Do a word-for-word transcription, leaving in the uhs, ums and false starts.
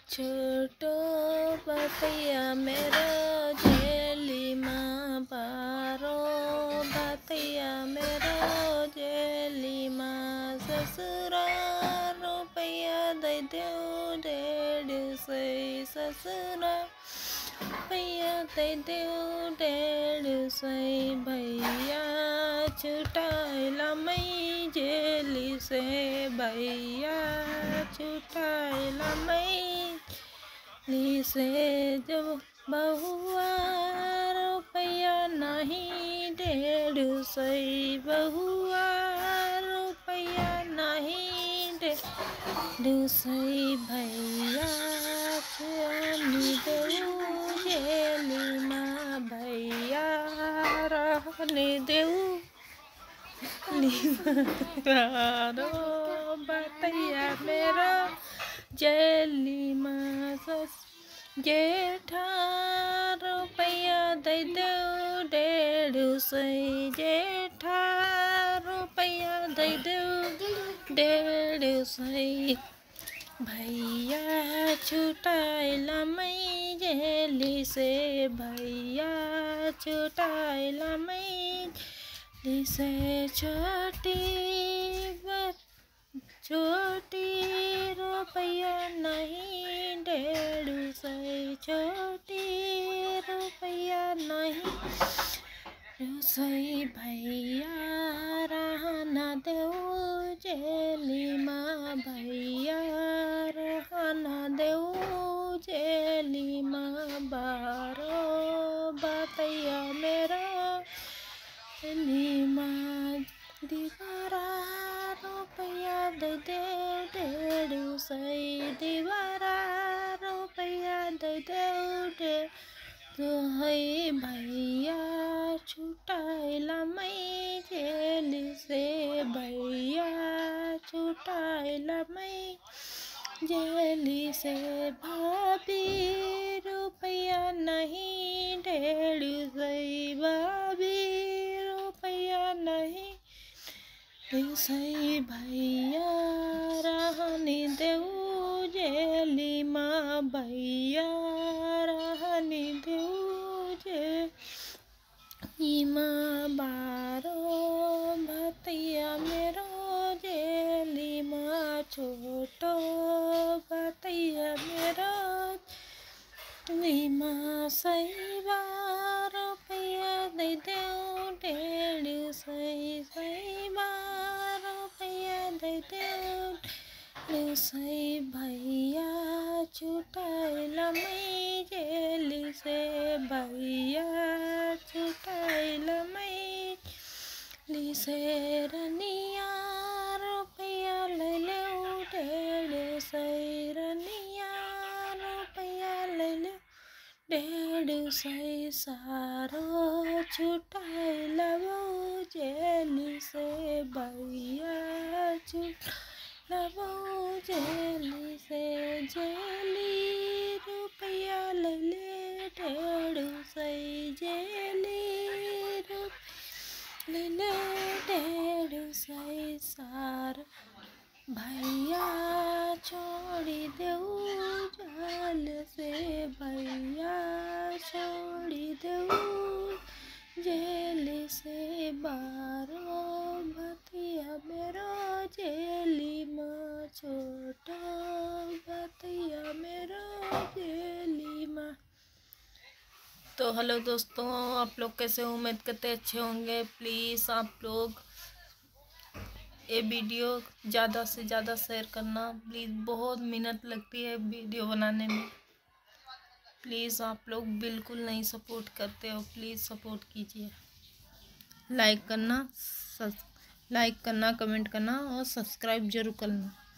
छोटो बतैया मेरो जेली माँ बारो बतैया मेरो जेली माँ ससुरा रुपया दे दो डेढ़ सौ ससुरा रुपया दे दो डेढ़ सौ भैया छुटाइला मैं जेली से भैया छुटाइला मैं जेली से जब बहुआ रुपया नहीं डेढ़ सौ बहुआ रुपया नहीं डेढ़ सौ भैया छानी देऊ जेली माँ भैया रहने देऊ बतैया मेरा जेली माँ सस जेठा रुपया दे दो डेढ़ सौ जेठा रुपया दे दो डेढ़ सौ भैया छुटाइला मैं जेली से भैया छुटाइला मैं जेली से छोटी छोटी रुपया नहीं डेढ़ सौ छोटी रुपया नहीं डेढ़ सौ भैया रहना दो जेली माँ भैया रहना दो जेली माँ बारो बतैया मेरा जेली माँ दीवारा रुपया दे दे डेढ़ सौ दीवारा रुपया दे दे डेढ़ सौ भैया छुटाइला मैं जेली से भैया छुटाइला मैं जेली से भाभी रुपया नहीं डेढ़ सौ भाभी रुपया नहीं सही भैया रहने देऊ जेली माँ भैया रहने देऊ जेली माँ बारो बतैया मेरो जेली माँ छोटो बतैया मेरो जेली माँ सही बार रुपया दे दो डेढ़ सौ सही बार रुपया दे दो डेढ़ सौ भैया छुटाइला मैं जेली से भैया छुटाइला मैं जेली से रनिया रुपया ले लो डेढ़ सौ रनिया रुपया ले लो डेढ़ सौ सारो छुटाइला वो जेली से भैया छुटाइला वो जेली से जेली रुपया ले ले डेढ़ सौ जेली रुपया ले ले डेढ़ सौ सार भैया छोड़ी देऊ जाल से भैया छोड़ी देऊ जेली से बारो बतिया मेरो जेली माँ छोटा बतिया मेरो जेली माँ। तो हेलो दोस्तों, आप लोग कैसे उम्मीद करते अच्छे होंगे। प्लीज़ आप लोग ये वीडियो ज़्यादा से ज़्यादा शेयर करना प्लीज़। बहुत मेहनत लगती है वीडियो बनाने में। प्लीज़ आप लोग बिल्कुल नहीं सपोर्ट करते हो, प्लीज़ सपोर्ट कीजिए। लाइक करना लाइक करना कमेंट करना और सब्सक्राइब जरूर करना।